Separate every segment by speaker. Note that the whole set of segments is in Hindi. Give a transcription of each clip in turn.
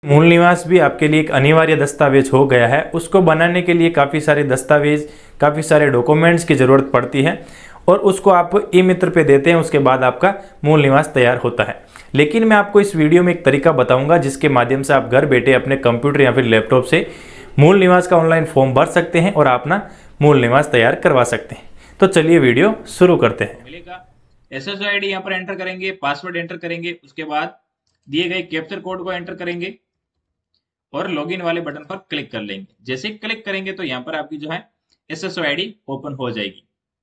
Speaker 1: मूल निवास भी आपके लिए एक अनिवार्य दस्तावेज हो गया है। उसको बनाने के लिए काफ़ी सारे दस्तावेज, काफ़ी सारे डॉक्यूमेंट्स की ज़रूरत पड़ती है और उसको आप ई मित्र पे देते हैं। उसके बाद आपका मूल निवास तैयार होता है। लेकिन मैं आपको इस वीडियो में एक तरीका बताऊंगा जिसके माध्यम से आप घर बैठे अपने कंप्यूटर या फिर लैपटॉप से मूल निवास का ऑनलाइन फॉर्म भर सकते हैं और अपना मूल निवास तैयार करवा सकते हैं। तो चलिए वीडियो शुरू करते हैं।
Speaker 2: मिलेगा। एसएसओ आईडी यहाँ पर एंटर करेंगे, पासवर्ड एंटर करेंगे, उसके बाद दिए गए कैप्चर कोड को एंटर करेंगे और लॉगिन वाले बटन पर क्लिक कर लेंगे। जैसे ही क्लिक करेंगे तो यहाँ पर आपकी जो है एसएसओ आईडी ओपन हो जाएगी।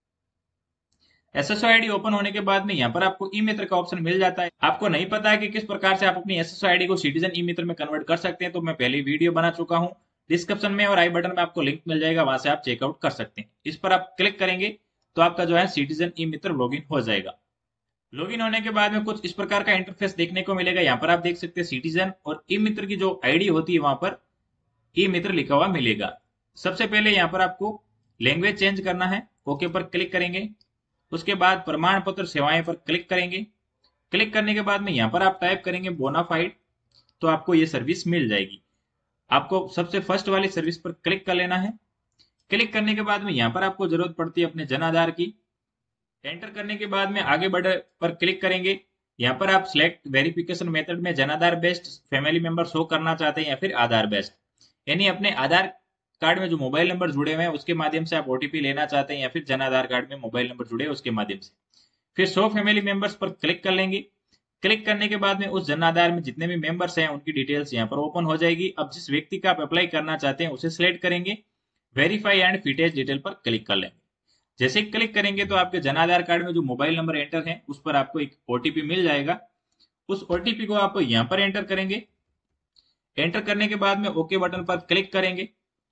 Speaker 2: एसएसओ आईडी ओपन होने के बाद में यहाँ पर आपको ई मित्र का ऑप्शन मिल जाता है। आपको नहीं पता है कि किस प्रकार से आप अपनी एसएसओ आईडी को सिटीजन ई मित्र में कन्वर्ट कर सकते हैं, तो मैं पहले वीडियो बना चुका हूँ। डिस्क्रिप्शन में और आई बटन में आपको लिंक मिल जाएगा, वहां से आप चेकआउट कर सकते हैं। इस पर आप क्लिक करेंगे तो आपका जो है सिटीजन ई मित्र लॉगिन हो जाएगा। लॉगिन होने के बाद में कुछ इस प्रकार का इंटरफेस देखने को मिलेगा। यहाँ पर आप देख सकते हैं सिटीजन और ई मित्र की जो आईडी होती है वहां पर ई मित्र लिखा हुआ मिलेगा। सबसे पहले यहाँ पर आपको लैंग्वेज चेंज करना है, ओके पर क्लिक करेंगे। उसके बाद प्रमाण पत्र सेवाएं पर क्लिक करेंगे। क्लिक करने के बाद में यहाँ पर आप टाइप करेंगे बोनाफाइड, तो आपको ये सर्विस मिल जाएगी। आपको सबसे फर्स्ट वाली सर्विस पर क्लिक कर लेना है। क्लिक करने के बाद में यहाँ पर आपको जरूरत पड़ती है अपने जन आधार की। एंटर करने के बाद में आगे बढ़ पर क्लिक करेंगे। यहाँ पर आप सिलेक्ट वेरिफिकेशन मेथड में Jan Aadhaar based family member show करना चाहते हैं या फिर आधार बेस्ड, यानी अपने आधार कार्ड में जो मोबाइल नंबर जुड़े हुए हैं उसके माध्यम से आप ओटीपी लेना चाहते हैं या फिर जन आधार कार्ड में मोबाइल नंबर जुड़े उसके माध्यम से। फिर शो फैमिली मेंबर्स पर क्लिक कर लेंगे। क्लिक करने के बाद में उस जन आधार में जितने भी मेंबर्स हैं उनकी डिटेल्स यहाँ पर ओपन हो जाएगी। अब जिस व्यक्ति का आप अप्लाई करना चाहते हैं उसे सिलेक्ट करेंगे, वेरीफाई एंड फिटेज डिटेल पर क्लिक कर लेंगे। जैसे ही क्लिक करेंगे तो आपके जन आधार कार्ड में जो मोबाइल नंबर एंटर है उस पर आपको एक ओटीपी मिल जाएगा। उस ओटीपी को आप यहाँ पर एंटर करेंगे। एंटर करने के बाद में ओके बटन पर क्लिक करेंगे।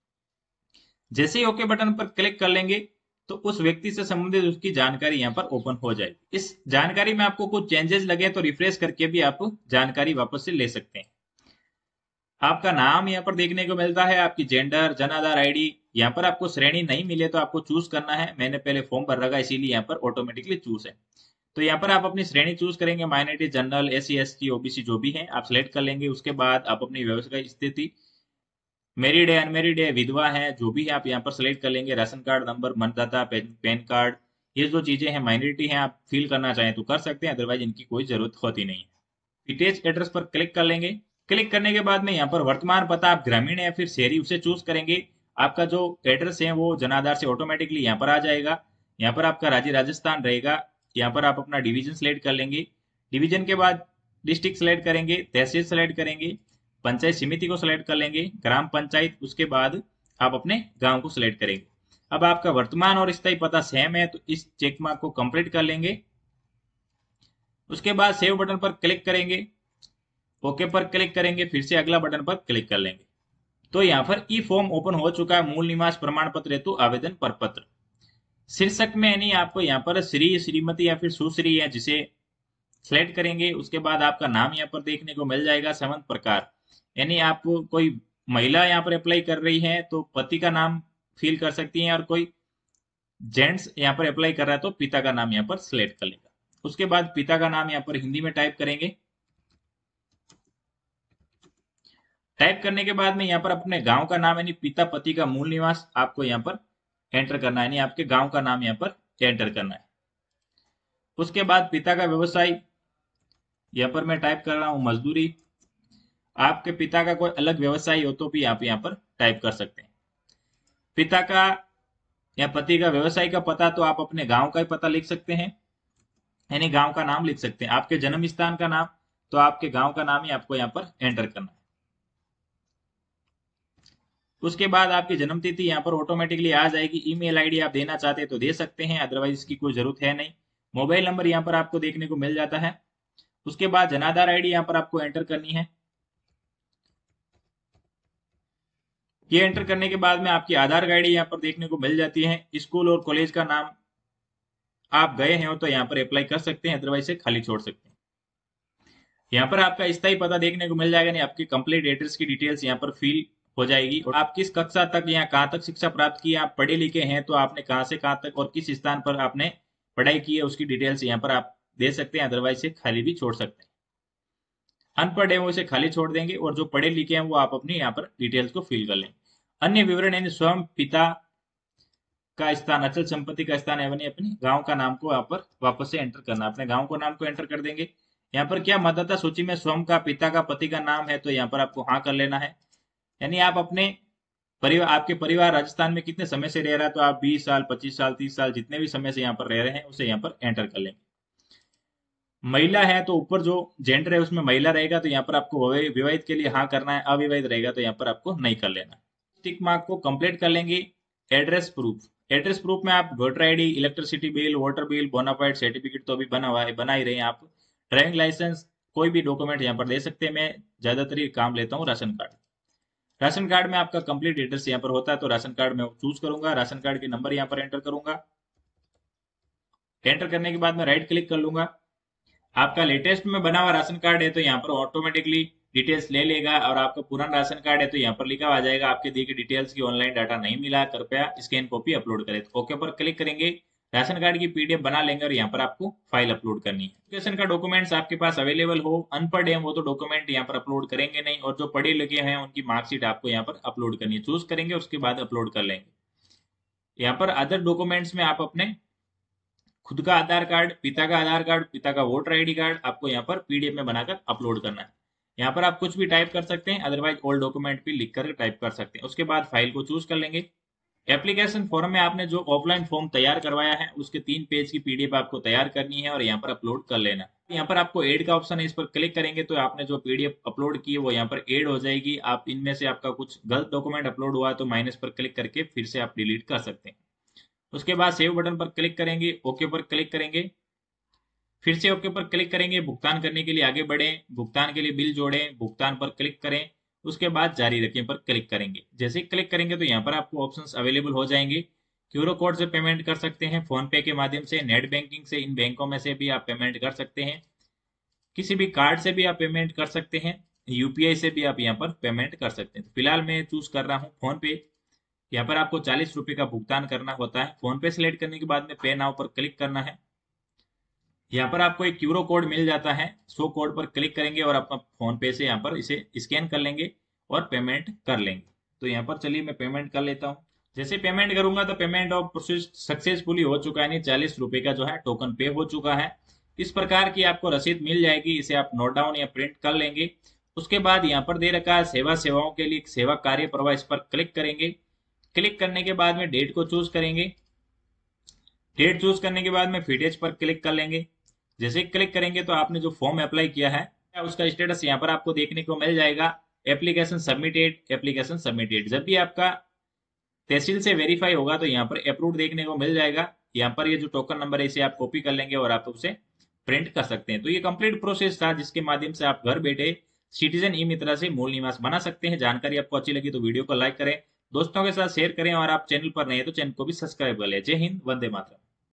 Speaker 2: जैसे ही ओके बटन पर क्लिक कर लेंगे तो उस व्यक्ति से संबंधित उसकी जानकारी यहाँ पर ओपन हो जाएगी। इस जानकारी में आपको कुछ चेंजेस लगे तो रिफ्रेश करके भी आप जानकारी वापस से ले सकते हैं। आपका नाम यहाँ पर देखने को मिलता है, आपकी जेंडर, जन आधार आईडी। यहाँ पर आपको श्रेणी नहीं मिले तो आपको चूज करना है। मैंने पहले फॉर्म भर रखा इसीलिए यहाँ पर ऑटोमेटिकली चूज है। तो यहाँ पर आप अपनी श्रेणी चूज करेंगे, minority, general, SC ST OBC जो भी है आप सिलेक्ट कर लेंगे। उसके बाद आप अपनी व्यवसायिक स्थिति, मैरिड है, अनमेरिड है, विधवा है, जो भी है आप यहाँ पर सिलेक्ट कर लेंगे। राशन कार्ड नंबर, मतदाता, पैन कार्ड, ये जो चीजें हैं माइनॉरिटी हैं आप फिल करना चाहें तो कर सकते हैं, अदरवाइज इनकी कोई जरूरत होती नहीं है। विटेज एड्रेस पर क्लिक कर लेंगे। क्लिक करने के बाद में यहाँ पर वर्तमान पता आप ग्रामीण है या फिर शहरी उसे चूज करेंगे। आपका जो एड्रेस है वो जनाधार से ऑटोमेटिकली यहाँ पर आ जाएगा। यहाँ पर आपका राज्य राजस्थान रहेगा। यहाँ पर आप अपना डिवीजन सेलेक्ट कर लेंगे। डिवीजन के बाद डिस्ट्रिक्ट सेलेक्ट करेंगे, तहसील सेलेक्ट करेंगे, पंचायत समिति को सिलेक्ट कर लेंगे, ग्राम पंचायत, उसके बाद आप अपने गांव को सिलेक्ट करेंगे। अब आपका वर्तमान और स्थायी पता सेम है तो इस चेक मार्क को कंप्लीट कर लेंगे। उसके बाद सेव बटन पर क्लिक करेंगे, ओके पर क्लिक करेंगे, फिर से अगला बटन पर क्लिक कर लेंगे। तो यहाँ पर ई फॉर्म ओपन हो चुका है, मूल निवास प्रमाण पत्र हेतु आवेदन प्रपत्र। शीर्षक में यानी आपको यहाँ पर श्री, श्रीमती या फिर सुश्री है जिसे सिलेक्ट करेंगे। उसके बाद आपका नाम यहाँ पर देखने को मिल जाएगा। संबंध प्रकार, यानी आप कोई महिला यहाँ पर अप्लाई कर रही है तो पति का नाम फिल कर सकती हैं, और कोई जेंट्स यहाँ पर अप्लाई कर रहा है तो पिता का नाम यहाँ पर सिलेक्ट कर लेगा। उसके बाद पिता का नाम यहाँ पर हिंदी में टाइप करेंगे। टाइप करने के बाद में यहाँ पर अपने गांव का नाम यानी पिता पति का मूल निवास आपको यहाँ पर एंटर करना है, यानी आपके गांव का नाम यहाँ पर एंटर करना है। उसके बाद पिता का व्यवसाय यहाँ पर मैं टाइप कर रहा हूँ मजदूरी। आपके पिता का कोई अलग व्यवसाय हो तो भी आप यहाँ पर टाइप कर सकते हैं। पिता का या पति का व्यवसाय का पता तो आप अपने गांव का ही पता लिख सकते हैं, यानी गांव का नाम लिख सकते हैं। आपके जन्म स्थान का नाम तो आपके गांव का नाम ही आपको यहाँ पर एंटर करना है। उसके बाद आपकी जन्म तिथि यहाँ पर ऑटोमेटिकली आ जाएगी। ईमेल आईडी आप देना चाहते हैं तो दे सकते हैं, अदरवाइज इसकी कोई जरूरत है नहीं। मोबाइल नंबर यहाँ पर आपको देखने को मिल जाता है। उसके बाद जनाधार आईडी यहाँ पर आपको एंटर करनी है। ये एंटर करने के बाद में आपकी आधार आईडी यहाँ पर देखने को मिल जाती है। स्कूल और कॉलेज का नाम आप गए हैं तो यहाँ पर अप्लाई कर सकते हैं, अदरवाइज से खाली छोड़ सकते हैं। यहाँ पर आपका स्थायी पता देखने को मिल जाएगा, नहीं आपकी कंप्लीट एड्रेस की डिटेल्स यहाँ पर फिल हो जाएगी। और आप किस कक्षा तक या कहाँ तक शिक्षा प्राप्त की, आप पढ़े लिखे हैं तो आपने कहाँ से कहाँ तक और किस स्थान पर आपने पढ़ाई की है उसकी डिटेल्स यहाँ पर आप दे सकते हैं, अदरवाइज से खाली भी छोड़ सकते हैं। अनपढ़ है वो इसे खाली छोड़ देंगे और जो पढ़े लिखे हैं वो आप अपनी यहाँ पर डिटेल्स को फिल कर लें। अन्य विवरण यानी स्वयं पिता का स्थान, अचल संपत्ति का स्थान यानी अपने गांव का नाम को यहाँ पर वापस से एंटर करना, अपने गांव को नाम को एंटर कर देंगे। यहाँ पर क्या मतदाता सूची में स्वयं का, पिता का, पति का नाम है तो यहाँ पर आपको हाँ कर लेना है। यानी आप अपने परिवार, आपके परिवार राजस्थान में कितने समय से रह रहा है तो आप 20 साल, 25 साल, 30 साल जितने भी समय से यहाँ पर रह रहे हैं उसे यहाँ पर एंटर कर लेंगे। महिला है तो ऊपर जो जेंडर है उसमें महिला रहेगा तो यहाँ पर आपको विवाहित के लिए हाँ करना है, अविवाहित रहेगा तो यहाँ पर आपको नहीं कर लेना। टिक मार्क को कंप्लीट कर लेंगे। एड्रेस प्रूफ, एड्रेस प्रूफ में आप voter ID, electricity bill, water bill, bonafide certificate तो अभी बना हुआ है, बना ही रहे हैं आप। ड्राइविंग लाइसेंस, कोई भी डॉक्यूमेंट यहाँ पर दे सकते हैं। मैं ज्यादातर ये काम लेता हूँ राशन कार्ड। राशन कार्ड में आपका कंप्लीट एड्रेस यहाँ पर होता है तो राशन कार्ड में चूज करूंगा, राशन कार्ड के नंबर यहाँ पर एंटर करूंगा। एंटर करने के बाद मैं राइट क्लिक कर लूंगा। आपका लेटेस्ट में बना हुआ राशन कार्ड है तो यहाँ पर ऑटोमेटिकली डिटेल्स ले लेगा, और आपका पुराना राशन कार्ड है तो यहाँ पर लिखा आ जाएगा आपके दी गई डिटेल्स की ऑनलाइन डाटा नहीं मिला, कृपया स्कैन कॉपी अपलोड करें। तो ओके पर क्लिक करेंगे, राशन कार्ड की पीडीएफ बना लेंगे और यहाँ पर आपको फाइल अपलोड करनी है। एजुकेशन का डॉक्यूमेंट्स आपके पास अवेलेबल हो, अनपढ़ है वो तो डॉक्यूमेंट यहाँ पर अपलोड करेंगे नहीं, और जो पढ़े लिखे हैं उनकी मार्कशीट आपको यहाँ पर अपलोड करनी है। चूज करेंगे उसके बाद अपलोड कर लेंगे। यहाँ पर अदर डॉक्यूमेंट्स में आप अपने खुद का आधार कार्ड, पिता का आधार कार्ड, पिता का वोटर आईडी कार्ड आपको यहाँ पर पीडीएफ में बनाकर अपलोड करना है। यहाँ पर आप कुछ भी टाइप कर सकते हैं, अदरवाइज ओल्ड डॉक्यूमेंट भी लिख कर टाइप कर सकते हैं। उसके बाद फाइल को चूज कर लेंगे। एप्लीकेशन फॉर्म में आपने जो ऑफलाइन फॉर्म तैयार करवाया है उसके 3 पेज की पीडीएफ आपको तैयार करनी है और यहाँ पर अपलोड कर लेना। यहाँ पर आपको ऐड का ऑप्शन है, इस पर क्लिक करेंगे तो आपने जो पीडीएफ अपलोड की है वो यहाँ पर ऐड हो जाएगी। आप इनमें से आपका कुछ गलत डॉक्यूमेंट अपलोड हुआ तो माइनस पर क्लिक करके फिर से आप डिलीट कर सकते हैं। उसके बाद सेव बटन पर क्लिक करेंगे, ओके पर क्लिक करेंगे, फिर से ओके पर क्लिक करेंगे। भुगतान करने के लिए आगे बढ़ें, भुगतान के लिए बिल जोड़ें, भुगतान पर क्लिक करें, उसके बाद जारी रखें पर क्लिक करेंगे। जैसे ही क्लिक करेंगे तो यहाँ पर आपको ऑप्शंस अवेलेबल हो जाएंगे। क्यूआर कोड से पेमेंट कर सकते हैं, फोन पे के माध्यम से, नेट बैंकिंग से, इन बैंकों में से भी आप पेमेंट कर सकते हैं, किसी भी कार्ड से भी आप पेमेंट कर सकते हैं, यूपीआई से भी आप यहाँ पर पेमेंट कर सकते हैं। फिलहाल मैं चूज कर रहा हूँ फोन पे। यहाँ पर आपको 40 रुपए का भुगतान करना होता है। फोन पे सिलेक्ट करने के बाद में पे नाउ पर क्लिक करना है। यहाँ पर आपको एक क्यूआर कोड मिल जाता है, शो कोड पर क्लिक करेंगे और अपना फोन पे से यहाँ पर इसे स्कैन कर लेंगे और पेमेंट कर लेंगे। तो यहाँ पर चलिए मैं पेमेंट कर लेता हूँ। जैसे पेमेंट करूंगा तो पेमेंट ऑफ प्रोसेस सक्सेसफुली हो चुका है, 40 रुपए का जो है टोकन पे हो चुका है। इस प्रकार की आपको रसीद मिल जाएगी, इसे आप नोट डाउन या प्रिंट कर लेंगे। उसके बाद यहाँ पर दे रखा है सेवाओं के लिए सेवा कार्य प्रवाह, इस पर क्लिक करेंगे। क्लिक करने के बाद में डेट को चूज करेंगे। डेट चूज करने के बाद में फीडेज पर क्लिक कर लेंगे। जैसे क्लिक करेंगे तो आपने जो फॉर्म अप्लाई किया है उसका स्टेटस यहाँ पर आपको देखने को मिल जाएगा। Application submitted, application submitted. जब भी आपका तहसील से वेरीफाई होगा तो यहाँ पर अप्रूव देखने को मिल जाएगा। यहाँ पर ये जो टोकन नंबर है इसे आप कॉपी कर लेंगे और आप उसे प्रिंट कर सकते हैं। तो ये कंप्लीट प्रोसेस था जिसके माध्यम से आप घर बैठे सिटीजन ई मित्रा से मूल निवास बना सकते हैं। जानकारी आपको अच्छी लगी तो वीडियो को लाइक करें, दोस्तों के साथ शेयर करें, और आप चैनल पर नए हैं तो चैनल को भी सब्सक्राइब कर लें। जय हिंद, वंदे मातरम।